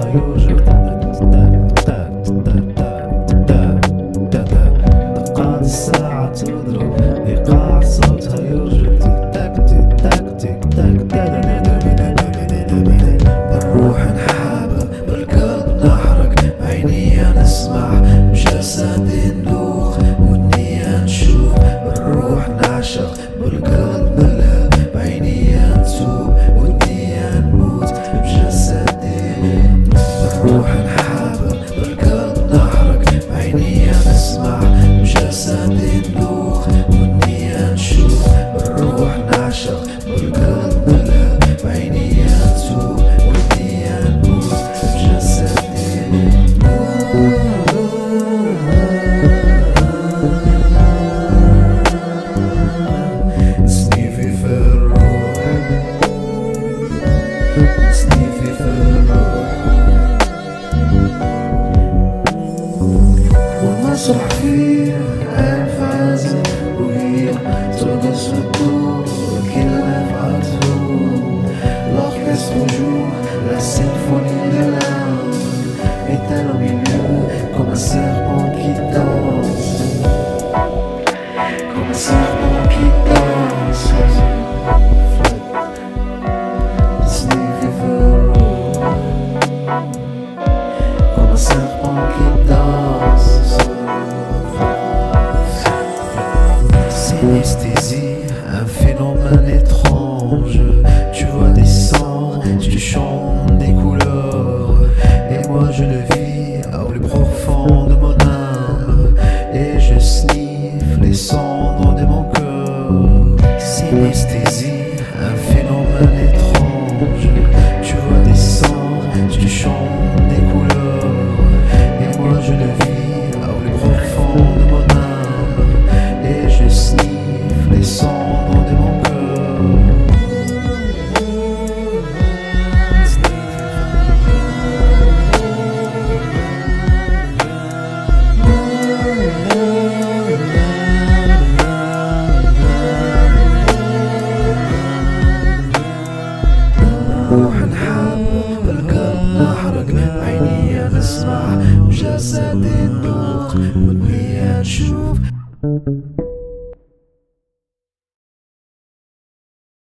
صوتها يرجف دقات الساعة تضرب باقاع صوتها يرجف بالروح نحابة بالقلب نحرق بعينيا نسمع بجسدي نذوق والنية نشوف بالروح نعشق بالقلب نلهب بعينيا نتوب والنية نموت بجسدي بالروح نحابة بالقلب نحرق بعينيا نسمع بجسدي نذوق والنية نشوف بالروح نعشق بالقلب نلهب بعينيا نتوب والنية نموت بجسدي نسنيفي ف'el Rouh نسنيفي ف'el Rouh والمسرح فيه ألف عازف وهي ترقص في الضوء كلنا نفعله l'orchestre joue la symphonie de l'âme éteint au milieu comme un serpent qui danse comme un serpent qui danse Nasnifi F'el Rouh comme un serpent qui danse synesthésie, un phénomène étrange. Tu vois des sons, tu chantes des couleurs, et moi je le vis au plus profond de mon âme, et je sniffe les cendres de mon cœur. Synesthésie, un phénomène étrange. Tu vois des sons, tu chantes des couleurs, et moi je le vis au plus profond de mon âme, et je sniffe les cendres de mon cœur. روح نحب بالقلب نحرق بعينيا نسمع بجسدي نذوق والنية نشوف